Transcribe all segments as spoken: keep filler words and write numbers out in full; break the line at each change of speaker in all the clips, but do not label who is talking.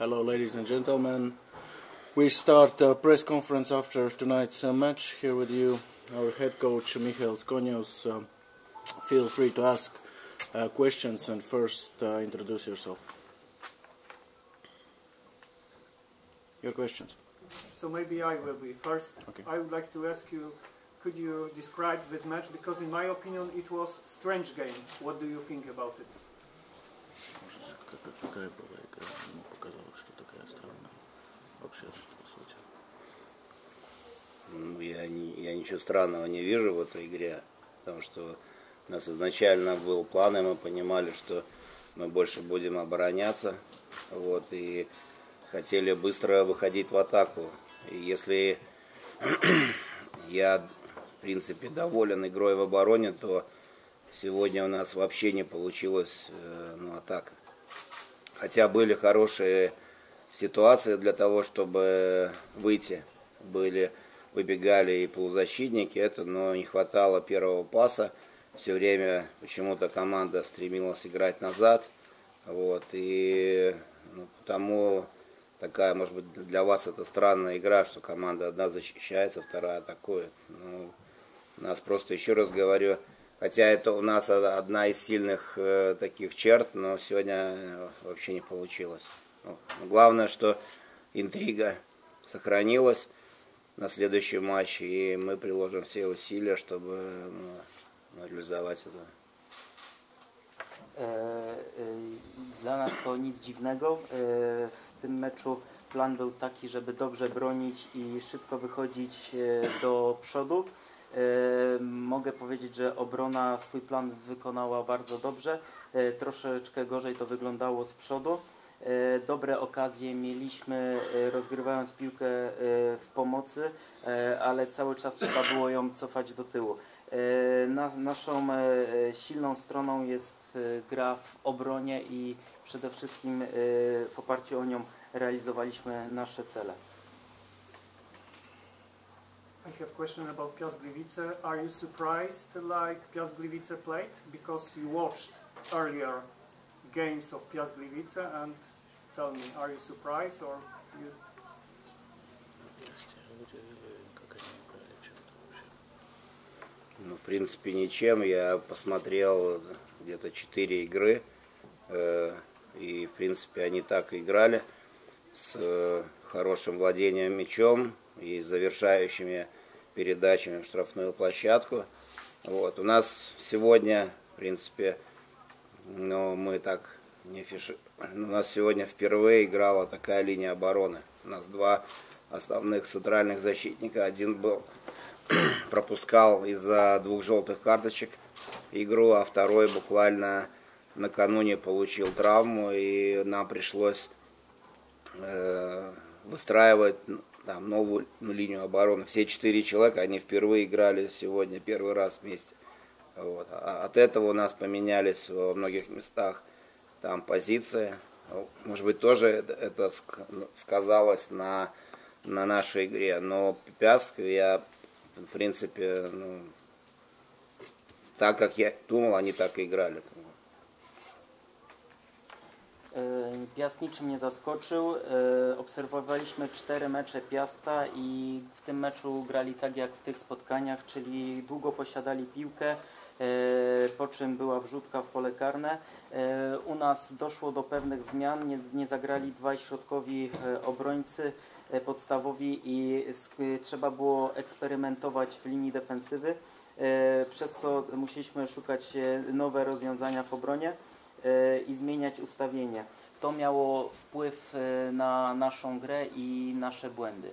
Hello, ladies and gentlemen. We start a press conference after tonight's uh, match. Here with you, our head coach Michail Skonius. Uh, feel free to ask uh, questions and first uh, introduce yourself. Your questions.
So maybe I will be first.
Okay.
I would like to ask you, could you describe this match? Because in my opinion it was a strange game. What do you think about it?
Я, не, я ничего странного не вижу в этой игре, потому что у нас изначально был план, и мы понимали, что мы больше будем обороняться, вот, и хотели быстро выходить в атаку. И если я, в принципе, доволен игрой в обороне, то сегодня у нас вообще не получилось ну, атака. Хотя были хорошие ситуации для того, чтобы выйти. Были, выбегали и полузащитники, это, но не хватало первого паса. Все время почему-то команда стремилась играть назад. Вот, и ну, потому такая, может быть, для вас это странная игра, что команда одна защищается, вторая атакует. Ну, у нас просто, еще раз говорю, хотя это у нас одна из сильных э, таких черт, но сегодня вообще не получилось. Ну, главное, что интрига сохранилась на следующий матч, и мы приложим все усилия, чтобы ну, реализовать это.
Dla nas to nic dziwnego. W tym meczu plan był taki, żeby dobrze bronić i szybko wychodzić do przodu. Mogę powiedzieć, że obrona swój plan wykonała bardzo dobrze. Troszeczkę gorzej to wyglądało z przodu. Dobre okazje mieliśmy, rozgrywając piłkę w pomocy, ale cały czas trzeba było ją cofać do tyłu. Na, naszą silną stroną jest gra w obronie i przede wszystkim w oparciu o nią realizowaliśmy nasze cele.
I have a question about Piast Gliwice. Are you surprised like Piast Gliwice played? Because you watched earlier games of Piast Gliwice, and tell me, are you surprised or you...
Ну, в принципе, ничем. Я посмотрел где-то четыре игры, э, и, в принципе, они так и играли с э, хорошим владением мячом и завершающими передачами в штрафную площадку. Вот. У нас сегодня, в принципе, ну, мы так не фиши... У нас сегодня впервые играла такая линия обороны. У нас два основных центральных защитника. Один был пропускал из-за двух желтых карточек игру, а второй буквально накануне получил травму, и нам пришлось э, выстраивать там, новую ну, линию обороны. Все четыре человека, они впервые играли сегодня первый раз вместе. Вот. А от этого у нас поменялись во многих местах там позиции. Может быть, тоже это сказалось на, на нашей игре. Но Пяст, я в принципе, ну, так как я думал, они так и играли.
Piast niczym nie zaskoczył. Obserwowaliśmy cztery mecze Piasta i w tym meczu grali tak jak w tych spotkaniach, czyli długo posiadali piłkę, po czym była wrzutka w pole karne. U nas doszło do pewnych zmian, nie, nie zagrali dwaj środkowi obrońcy podstawowi i trzeba było eksperymentować w linii defensywy, przez co musieliśmy szukać nowe rozwiązania w obronie i zmieniać ustawienie. To miało wpływ na naszą grę i nasze błędy.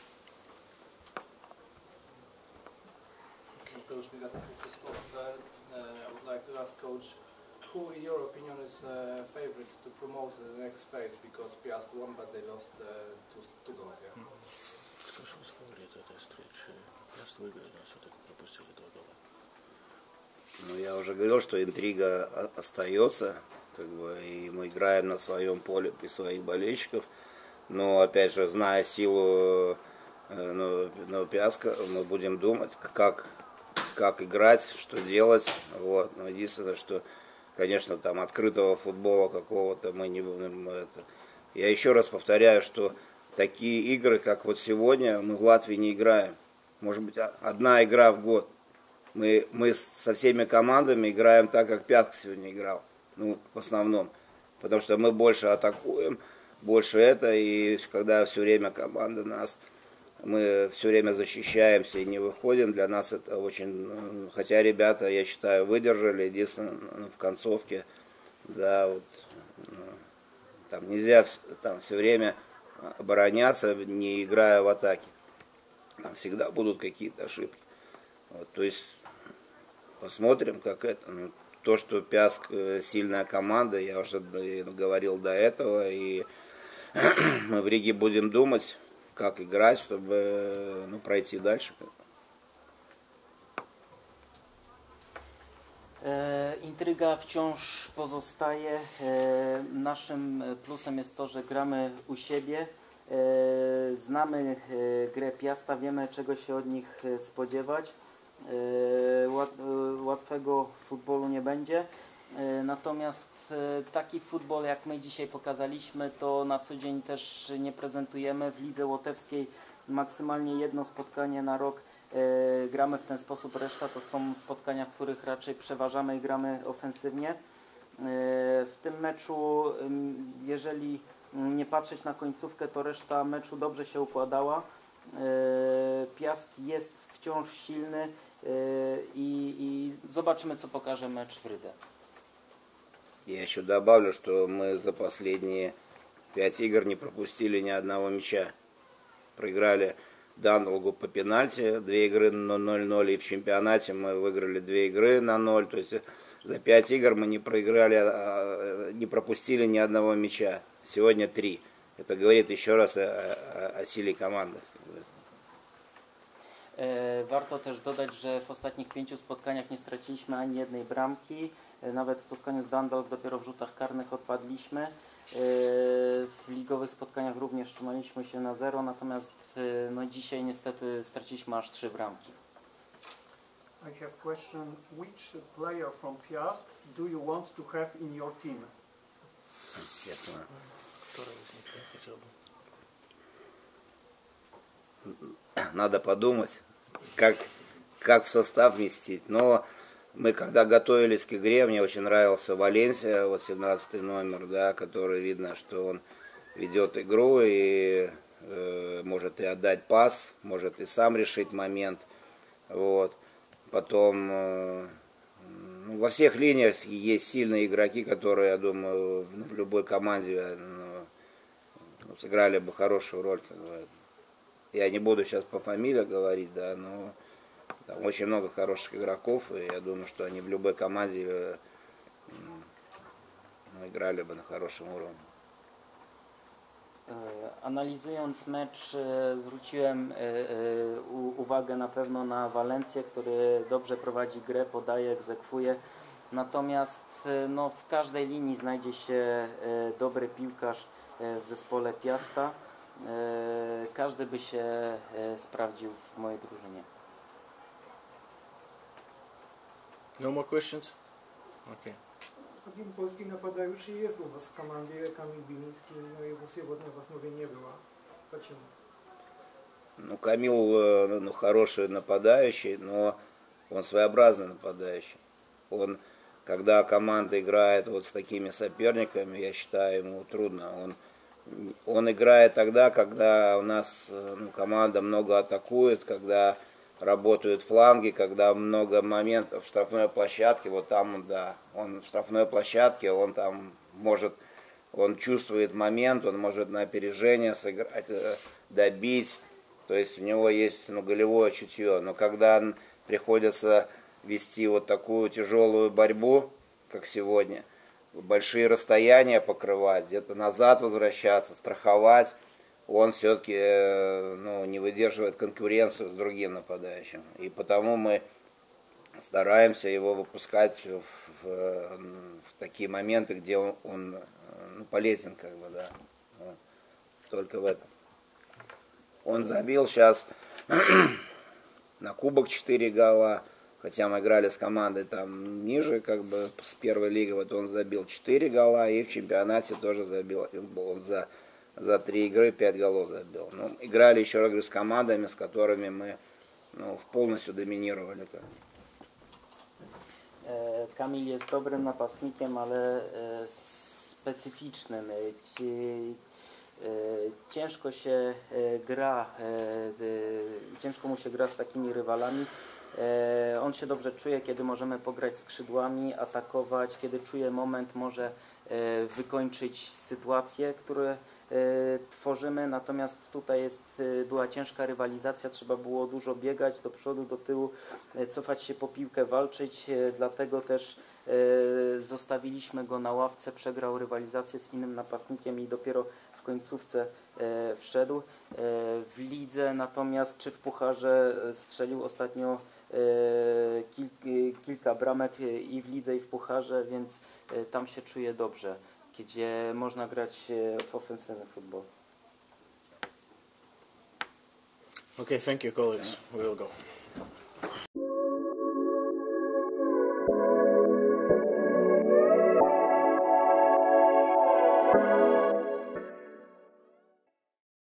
Coach, we got the fifty spot there. Uh, I would like to ask Coach, who in your opinion is uh, favorite to promote the next phase? Because Piast won, but they lost uh, two, two goals. Yeah.
Кто же из фаворита этой встречи? Пяст выиграл, но все-таки пропустили два гола.
Ну, я уже говорил, что интрига остается, как бы, и мы играем на своем поле при своих болельщиков. Но, опять же, зная силу ну, ну, Пяска, мы будем думать, как, как играть, что делать. Вот. Но единственное, что, конечно, там открытого футбола какого-то мы не будем это, Я еще раз повторяю, что такие игры, как вот сегодня, мы в Латвии не играем. Может быть, одна игра в год. Мы, мы со всеми командами играем так, как Пяск сегодня играл. Ну, в основном. Потому что мы больше атакуем, больше это. И когда все время команда нас, мы все время защищаемся и не выходим, для нас это очень... Хотя ребята, я считаю, выдержали. Единственное, в концовке, да, вот... Там нельзя там все время обороняться, не играя в атаке. Там всегда будут какие-то ошибки. Вот, то есть посмотрим, как это. Ну, то, что Пяск сильная команда, я уже говорил до этого. И мы в Риге будем думать, как играть, чтобы ну, prойти дальше.
Intryga wciąż pozostaje. Naszym plusem jest to, że gramy u siebie. Znamy grę Piasta, wiemy, czego się od nich spodziewać. Łatwego futbolu nie będzie. Natomiast taki futbol, jak my dzisiaj pokazaliśmy, to na co dzień też nie prezentujemy. W Lidze Łotewskiej maksymalnie jedno spotkanie na rok gramy w ten sposób, reszta to są spotkania, w których raczej przeważamy i gramy ofensywnie. W tym meczu, jeżeli nie patrzeć na końcówkę, to reszta meczu dobrze się układała. Piast jest wciąż silny i, i zobaczymy, co pokaże mecz w Rydze.
Я еще добавлю, что мы за последние пять игр не пропустили ни одного мяча. Проиграли Дандалгу по пенальти, две игры на ноль-ноль, и в чемпионате мы выиграли две игры на ноль. То есть за пять игр мы не проиграли, не пропустили ни одного мяча. Сегодня три. Это говорит еще раз о, о, о силе команды.
Warto też dodać, że w ostatnich pięciu spotkaniach nie straciliśmy ani jednej bramki. Nawet w spotkaniu z Dundalk dopiero w rzutach karnych odpadliśmy. W ligowych spotkaniach również trzymaliśmy się na zero, natomiast no, dzisiaj niestety straciliśmy aż trzy bramki.
I have a question. Which player from Piast do you want to have in your team?
Надо подумать, как, как в состав вместить. Но мы когда готовились к игре, мне очень нравился Валенсия, вот семнадцатый номер, да, который видно, что он ведет игру и э, может и отдать пас, может и сам решить момент. Вот. Потом э, ну, во всех линиях есть сильные игроки, которые, я думаю, в, в любой команде ну, сыграли бы хорошую роль. Как бы. Я не буду сейчас по фамилии говорить, да, но там очень много хороших игроков, и я думаю, что они в любой команде ну, играли бы на хорошем уровне.
Analizując mecz zwróciłem uwagę na pewno na Walencję, który dobrze prowadzi grę, podaje, egzekwuje. Natomiast no, w każdej linii znajdzie się dobry piłkarz w zespole Piasta. Każdy by się sprawdził w mojej drużynie.
No more questions? Okay.
Один польский нападающий есть у вас в команде, Камиль Белинский, но его сегодня в основе не было. Почему?
Ну, Камил ну, хороший нападающий, но он своеобразный нападающий. Он, когда команда играет вот с такими соперниками, я считаю, ему трудно. Он, он играет тогда, когда у нас ну, команда много атакует, когда работают фланги, когда много моментов в штрафной площадке, вот там, да, он в штрафной площадке, он там может, он чувствует момент, он может на опережение сыграть, добить, то есть у него есть ну, голевое чутье, но когда приходится вести вот такую тяжелую борьбу, как сегодня, большие расстояния покрывать, где-то назад возвращаться, страховать, он все-таки ну, не выдерживает конкуренцию с другим нападающим. И потому мы стараемся его выпускать в, в, в такие моменты, где он, он ну, полезен, как бы, да. Вот. Только в этом. Он забил сейчас на кубок четыре гола, хотя мы играли с командой там ниже, как бы с первой лиги, вот он забил четыре гола, и в чемпионате тоже забил один гол. Он за за три игры пять голов забил. Ну, играли еще, говорю, с командами, с которыми мы ну, полностью доминировали.
Kamil jest dobrym napastnikiem, ale specyficznym. Ciężko się gra, ciężko mu się gra z takimi rywalami. On się dobrze czuje, kiedy możemy pograć skrzydłami, atakować, kiedy czuje moment, może wykończyć sytuacje, które tworzymy, natomiast tutaj jest, była ciężka rywalizacja, trzeba było dużo biegać do przodu, do tyłu, cofać się po piłkę, walczyć, dlatego też zostawiliśmy go na ławce, przegrał rywalizację z innym napastnikiem i dopiero w końcówce wszedł. W lidze natomiast, czy w pucharze strzelił ostatnio kil, kilka bramek i w lidze i w pucharze, więc tam się czuje dobrze, gdzie można grać w ofensywny futbol.
Okay, thank you, colleagues. We'll go.